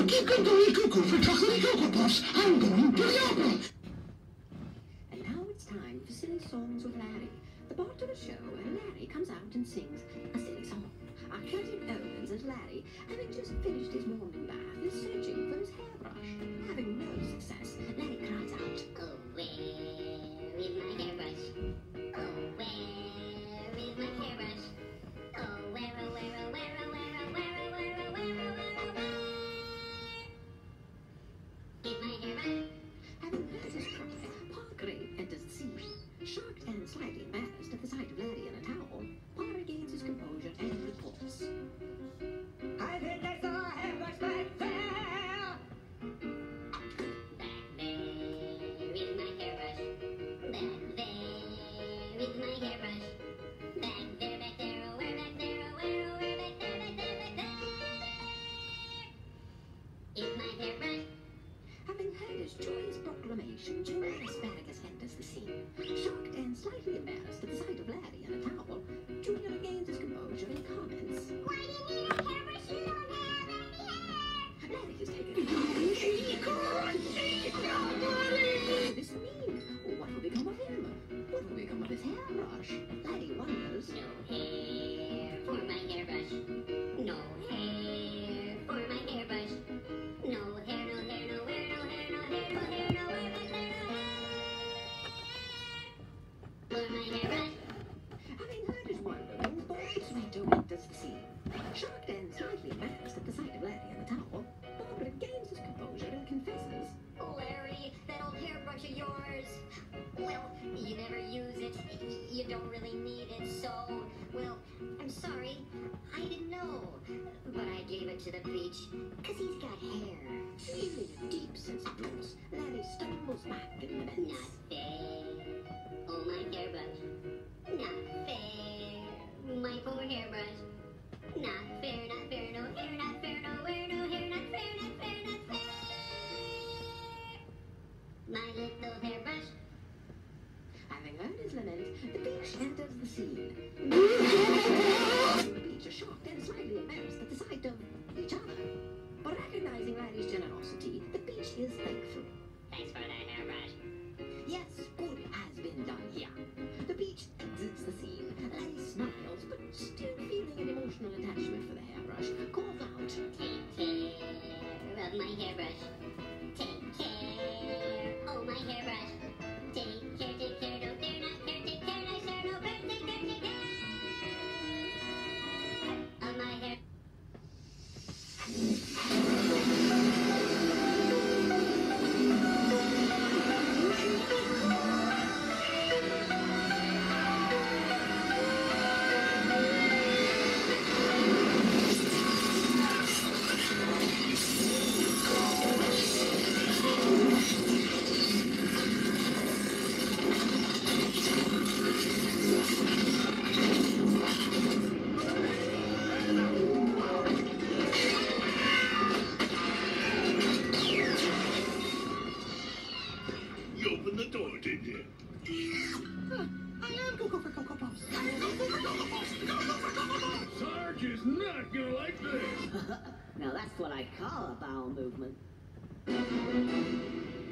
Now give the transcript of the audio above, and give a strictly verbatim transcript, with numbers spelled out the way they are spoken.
Cuckoo for chocolate Cocoa Puffs. I'm going to the opera. And now it's time for Silly Songs with Larry. The part of the show where Larry comes out and sings a silly song. Our curtain opens as Larry, having just finished his morning bath, is searching for his hairbrush. Having no success, Larry cries out, Oh, where is my hairbrush? Oh, where is my hairbrush? Oh, where, oh, where, oh, where, oh, where, oh, where, oh, where, oh, where, oh, where, oh, where is my hairbrush? Having heard his cry, Parker enters the scene. Shocked and slightly embarrassed at the sight of Larry in a towel, Parker regains his composure and reports. I think I saw a hairbrush back there! Back there is my hairbrush. Back there is my hairbrush. Back there, back there, oh, where, back there, oh, where, oh, where, back there, back there, back there is my hairbrush. Having heard his joyous proclamation, Junior Asparagus enters the scene. Shocked and slightly embarrassed at the sight of Larry in a towel, Junior regains his composure and comments. Why do you need a hairbrush? You don't have any hair! Larry is taken aback. What does this mean? What will become of him? What will become of his hairbrush? Larry wonders. No hair for my hairbrush. No hair for my hairbrush. No hair, no hair, no hair, no hair, no hair, no hair, no hair, back there, no hair for my hairbrush. Having heard his wonderings, Boyd Sweeto enters the scene. Shocked and slightly embarrassed at the sight of Larry in the towel, Bob regains his composure and confesses. Larry, that old hairbrush of yours. Well, you never use it. You don't really need it, so, well, I'm sorry. I didn't know. But I gave it to the beach, because he's got hair. Feeling a deep sense of loss, Larry stumbles back and laments. Not fair. Oh, my hairbrush. Not fair. My poor hairbrush. Not fair, not fair, no hair, not fair, nowhere, no hair, not fair, not fair, not fair. My little hairbrush. Having heard his lament, the beach enters the scene. The beach are shocked and slightly embarrassed at the sight of each other. But recognizing Larry's generosity, the beach is thankful. Thanks for that hairbrush. Yes, good has been done here. The beach exits the scene. Larry smiles, but still feeling an emotional attachment for the hairbrush, calls out, Take care of my hairbrush. Take care. Oh, my hairbrush. Take care, take care, no fair, not fair, take care, nice hair, no fair, take care, take care. Of my hair. You opened the door, didn't you? Huh, I am Cuckoo for Cocoa Puffs. Sarge is not gonna like this. Now that's what I call a bowel movement.